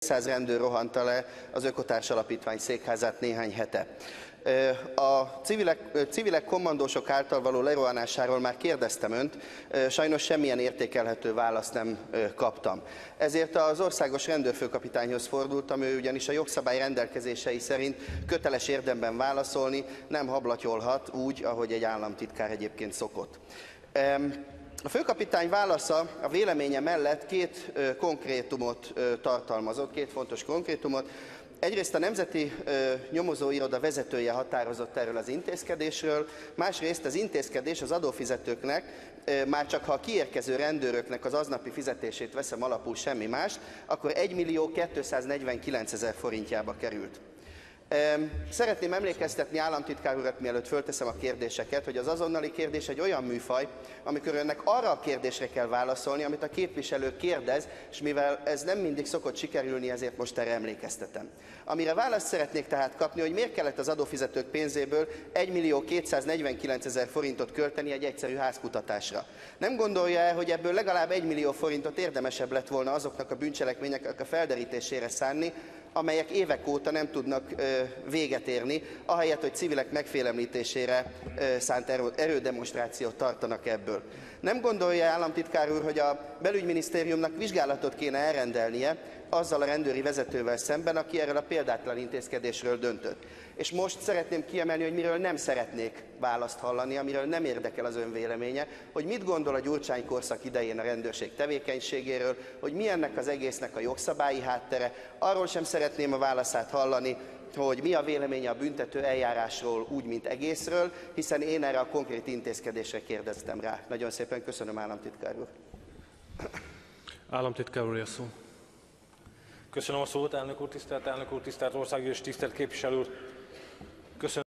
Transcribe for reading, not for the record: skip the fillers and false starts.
200 rendőr rohanta le az Ökotárs Alapítvány székházát néhány hete. A civilek kommandósok által való lerohanásáról már kérdeztem Önt, sajnos semmilyen értékelhető választ nem kaptam. Ezért az országos rendőrfőkapitányhoz fordultam, ő ugyanis a jogszabály rendelkezései szerint köteles érdemben válaszolni, nem hablatyolhat úgy, ahogy egy államtitkár egyébként szokott. A főkapitány válasza a véleménye mellett két konkrétumot tartalmazott, két fontos konkrétumot. Egyrészt a Nemzeti Nyomozóiroda vezetője határozott erről az intézkedésről, másrészt az intézkedés az adófizetőknek, már csak ha a kiérkező rendőröknek az aznapi fizetését veszem alapul, semmi más, akkor 1.249.000 forintjába került. Szeretném emlékeztetni államtitkár urat, mielőtt fölteszem a kérdéseket, hogy az azonnali kérdés egy olyan műfaj, amikor önnek arra a kérdésre kell válaszolni, amit a képviselő kérdez, és mivel ez nem mindig szokott sikerülni, ezért most erre emlékeztetem. Amire választ szeretnék tehát kapni, hogy miért kellett az adófizetők pénzéből 1.249.000 forintot költeni egy egyszerű házkutatásra. Nem gondolja-e, hogy ebből legalább 1 millió forintot érdemesebb lett volna azoknak a bűncselekményeknek a felderítésére szánni, amelyek évek óta nem tudnak véget érni, ahelyett, hogy civilek megfélemlítésére szánt erődemonstrációt tartanak ebből. Nem gondolja államtitkár úr, hogy a belügyminisztériumnak vizsgálatot kéne elrendelnie azzal a rendőri vezetővel szemben, aki erről a példátlan intézkedésről döntött? És most szeretném kiemelni, hogy miről nem szeretnék választ hallani, amiről nem érdekel az ön véleménye, hogy mit gondol a Gyurcsány korszak idején a rendőrség tevékenységéről, hogy mi ennek az egésznek a jogszabályi háttere. Arról sem szeretném a válaszát hallani, hogy mi a véleménye a büntető eljárásról úgy, mint egészről, hiszen én erre a konkrét intézkedésre kérdeztem rá. Nagyon szépen köszönöm, államtitkár úr. Államtitkár úr, a szó. Köszönöm a szót, elnök úr, tisztelt országgyűlés, tisztelt képviselő úr. Köszönöm.